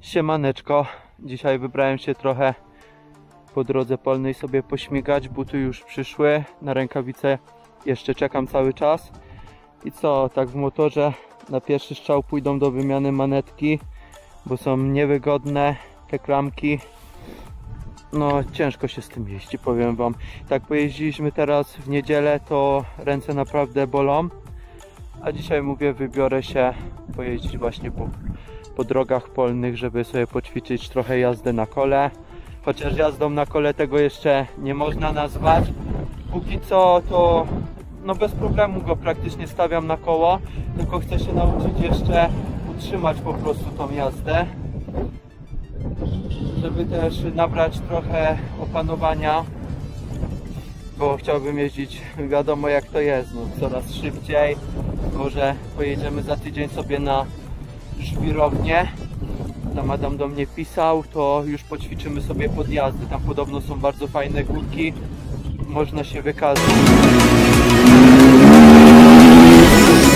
Siemaneczko, dzisiaj wybrałem się trochę po drodze polnej sobie pośmigać, buty już przyszły, na rękawice jeszcze czekam cały czas. I co, tak w motorze na pierwszy strzał pójdą do wymiany manetki, bo są niewygodne te klamki. No ciężko się z tym jeździ, powiem wam. Tak pojeździliśmy teraz w niedzielę, to ręce naprawdę bolą. A dzisiaj mówię, wybiorę się pojeździć właśnie po drogach polnych, żeby sobie poćwiczyć trochę jazdę na kole. Chociaż jazdą na kole tego jeszcze nie można nazwać. Póki co to no bez problemu go praktycznie stawiam na koło, tylko chcę się nauczyć jeszcze utrzymać po prostu tą jazdę, żeby też nabrać trochę opanowania, bo chciałbym jeździć, wiadomo jak to jest, no, coraz szybciej. Może pojedziemy za tydzień sobie na żwirownię, tam Adam do mnie pisał, to już poćwiczymy sobie podjazdy, tam podobno są bardzo fajne górki, można się wykazać.